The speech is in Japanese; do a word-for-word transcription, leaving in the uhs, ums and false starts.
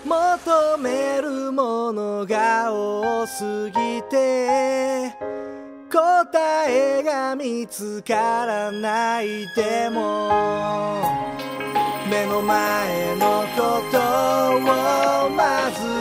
求めるものが多すぎて答えが見つからないでも目の前のことをまず